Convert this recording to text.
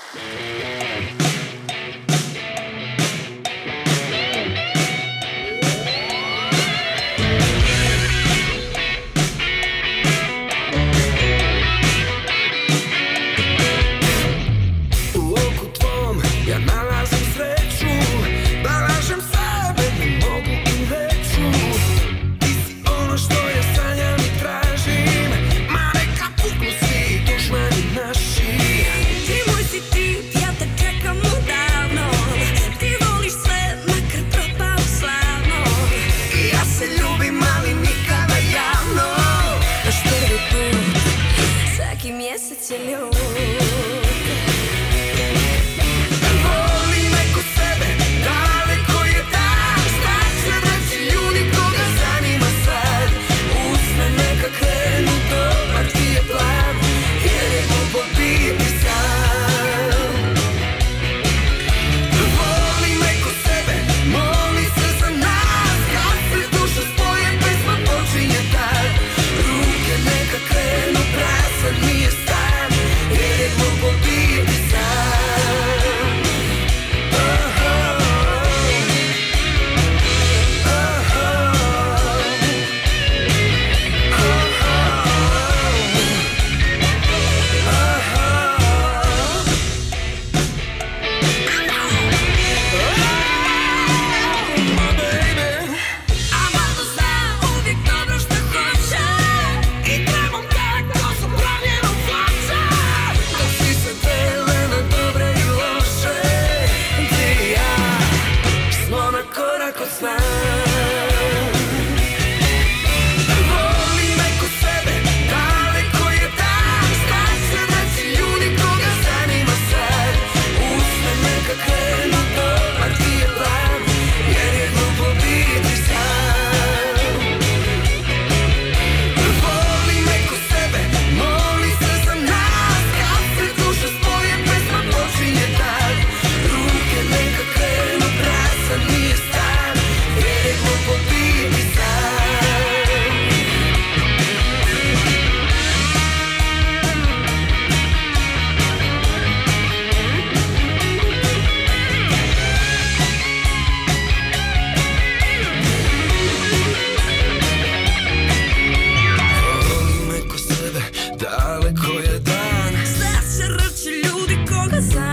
Mjesec je ljud. Voli neko sebe, daleko je dan. Šta će reći ljudi koga zanima sad? Usne neka krenu, dobar ti je plan, jer je glupo biti sam. Voli neko sebe, moli se za nas. Kad se duša spoje, pesma počinje tad. Ruke neka krenu, prazan nije stan, jer je glupo biti sam. Daleko je dan. Šta će reći ljudi koga zanima?